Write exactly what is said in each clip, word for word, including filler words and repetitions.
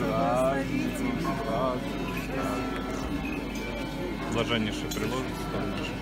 Блаженнейший приложит стол наш.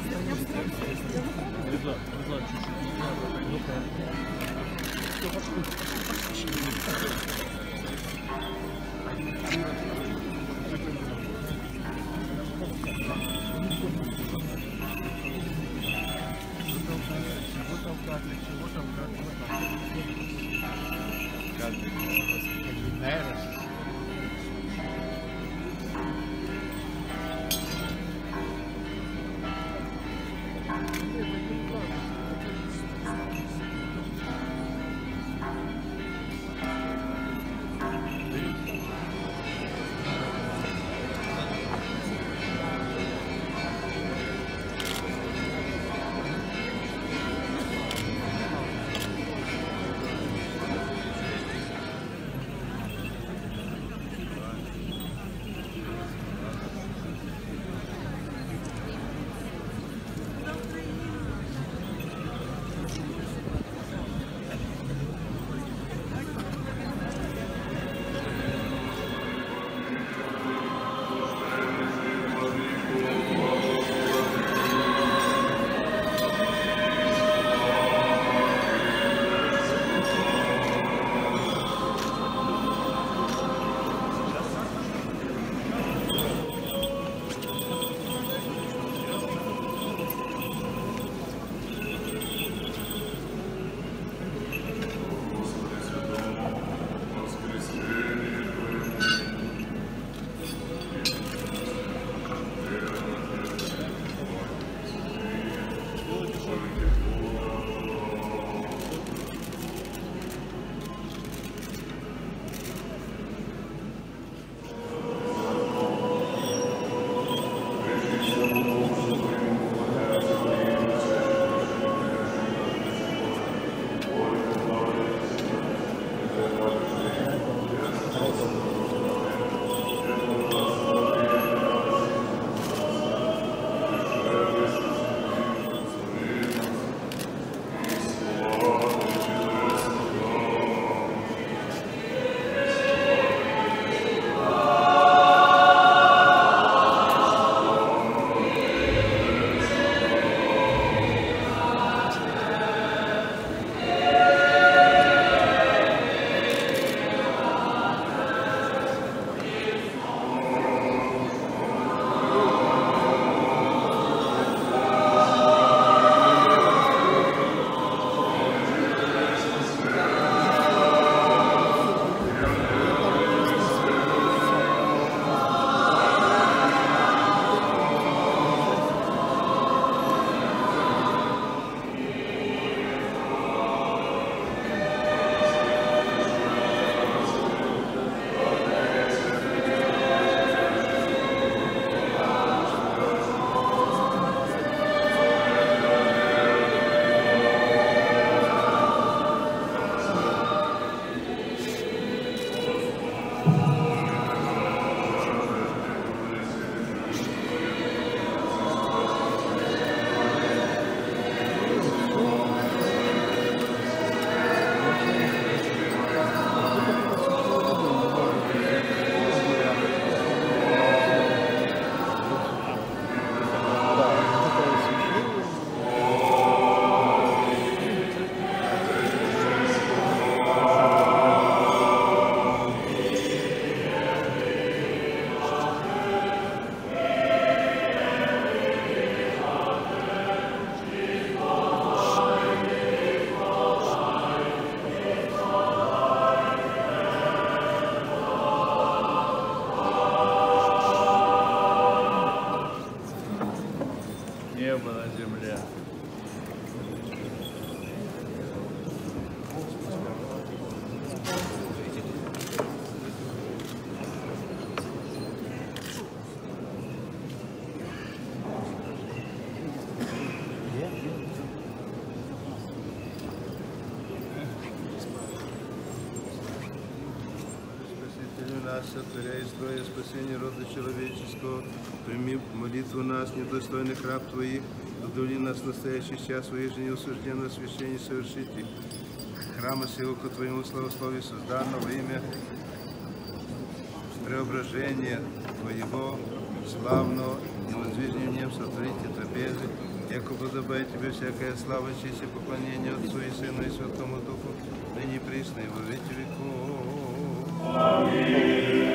Сотворяй строя спасение рода человеческого, прими молитву нас, недостойных раб Твоих, удали нас в настоящий час своей жизни усужденного священия совершить храма сего ко Твоему славословию, созданного во имя преображения Твоего славного и воздвижения в нем сотворите трапезы, яко подобает Тебе всякая слава, честь и поклонение Отцу и Сыну и Святому Духу, ныне и присно и во веки веков. Аминь.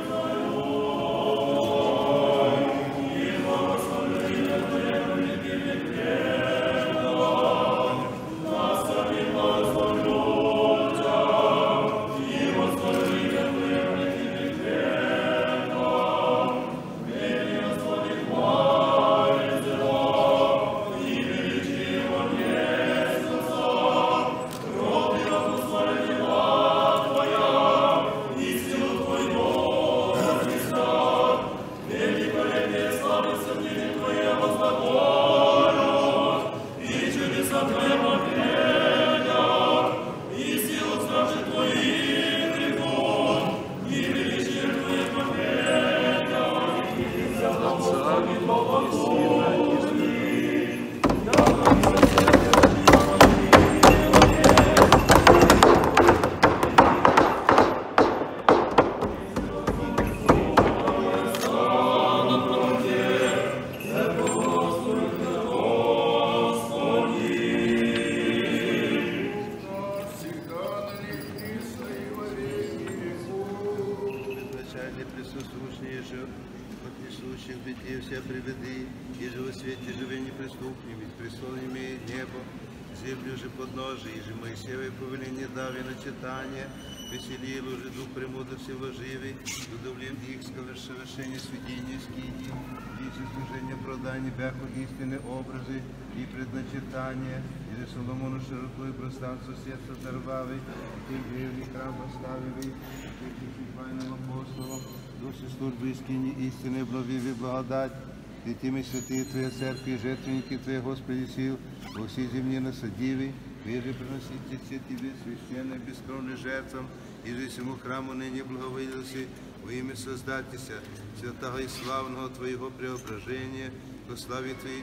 Веселил уже дух премудрости вложивый, удовлем их совершение сведения скинии, и служение продания бяху истины образы и предначертания, и за Соломону широкую пространство сердца оторвавый, и тем древний храм поставили, и тем двойным апостолом, души службы скинии истины обновили благодать, и теми святые Твоя церкви, жертвенники Твоя, Господи сил, во всей земле насадивый, Вежи приносите все Тебе священное бескровное жертвам, и же всему храму ныне благоволился во имя Создателя, святого и славного Твоего преображения, по славе Твоей,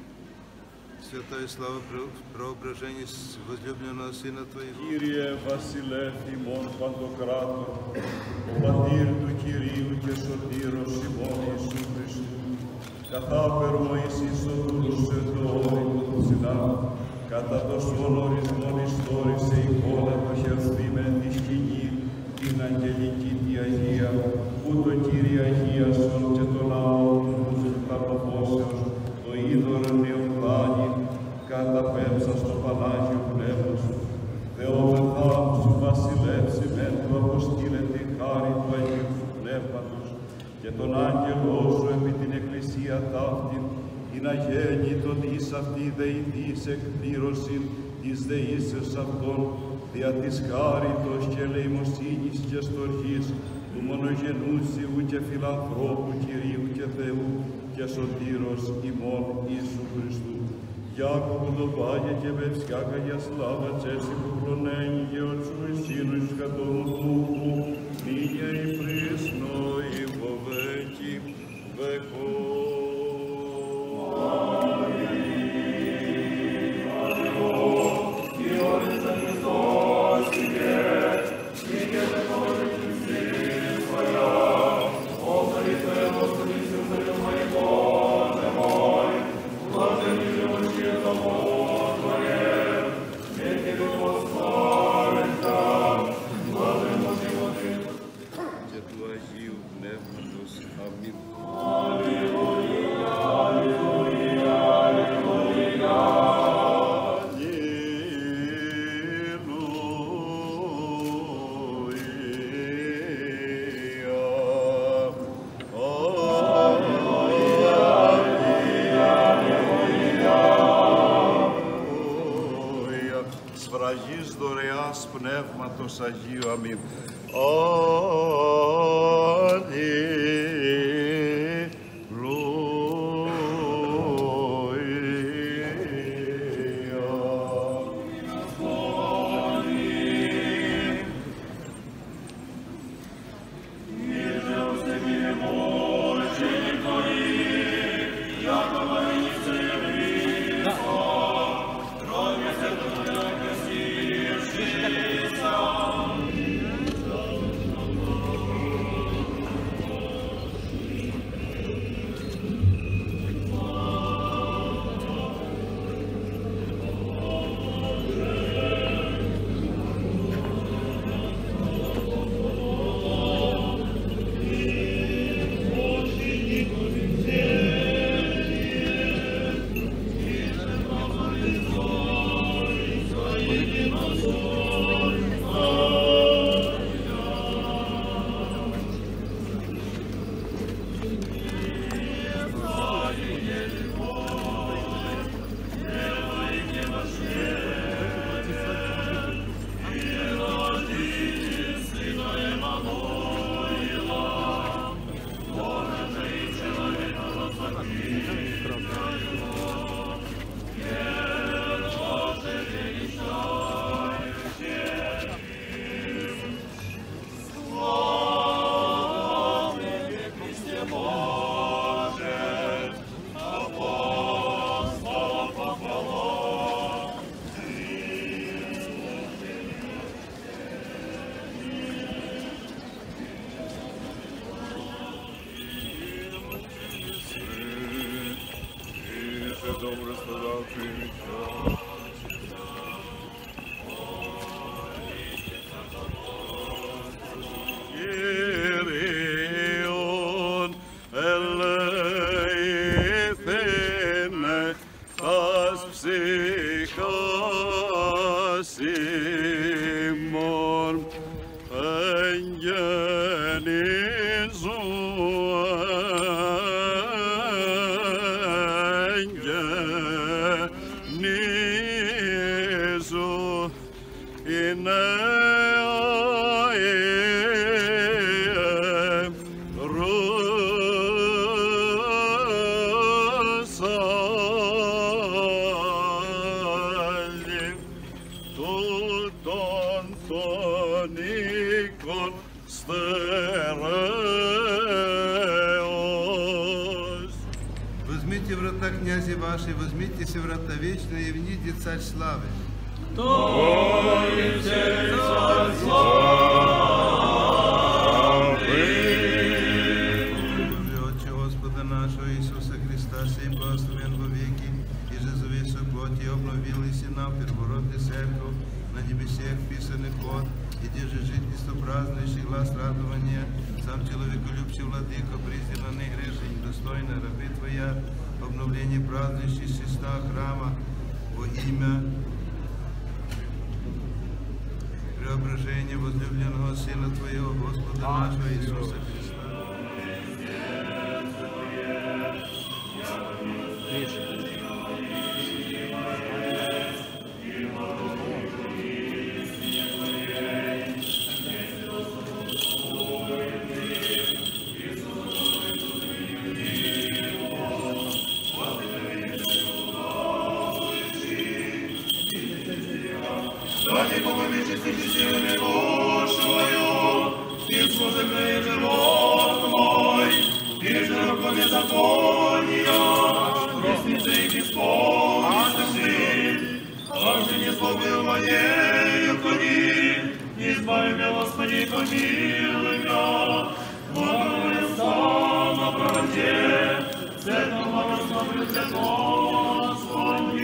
святая слава преображения возлюбленного Сына Твоего. Kyrie Βασιλεύ ημών παντοκράτορ, ο πατήρ του Κυρίου και σωτήρος ημών Ιησού Χριστού, καθάπερ Μωυσής ο δούλος εντόωρη του Συνά, κατά τόσον ορισμόν ιστόρησε εικόνα το χερθήμεν τη σκηνή, την αγγελική τη Αγία, που το Κύριε Αγίασον και το λαό του Χρισταποφώσεως, το είδωρον νεοπλάνη, καταπέμψα στο Πανάγιο Πνεύμα σου. Θεόμεθα σου βασιλεύσιμεν του αποστήλε την χάρη του Αγίου σου Πνεύματος και τον άγγελό σου επί την Εκκλησία ταύτην, την αγέννητον εις αυτή δεηθής εκπλήρωσιν της δεήσεως αυτών, δια της χάριτος και ελεημοσύνης και στοργής του μονογενούσιου και φιλανθρώπου Κυρίου και Θεού και σωτήρος ημών Ιησού Χριστού. Яко подобає Тебе всякая слава, честь и поклонение Отцу и Сыну и Святому Духу, ныне и присно и во веки веков. Αγίου αμήν. Kyrion eleithene tas psychos imon engenizu engenizu in Возьмите врата князи ваши, возьмитесь врата вечные, и вните царь славы. Твой царь славы. Отче Господа нашего Иисуса Христа, сей благословен во веки, и же за весу плоти обновились и нам первородный церковь, на небесех писанный код, и где же жительство празднующий глаз радования, сам человеколюбчий владыка, презренный грешник, достойно рабы Твоя, обновление празднующий чиста храма во имя преображения возлюбленного Сына Твоего, Господа нашего Иисуса Христа. Избави меня, Господи, помилуй меня, Бога сам на правоте, святом благословлю Тебя, Господи.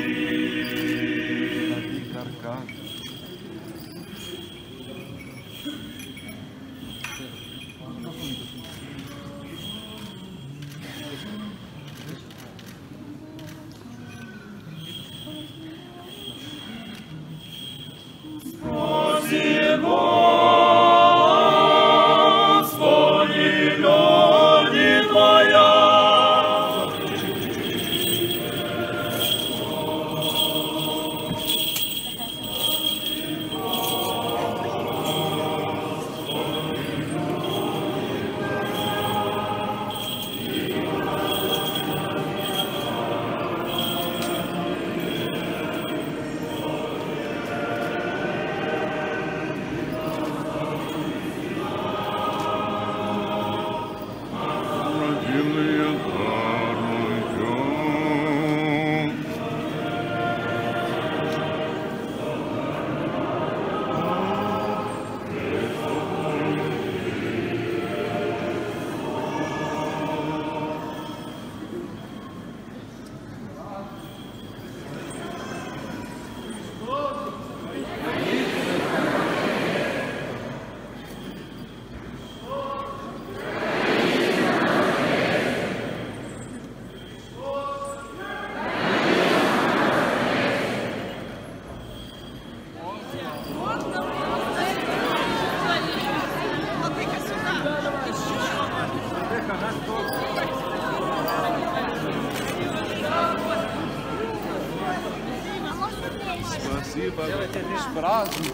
Спасибо. Делайте лишь праздник.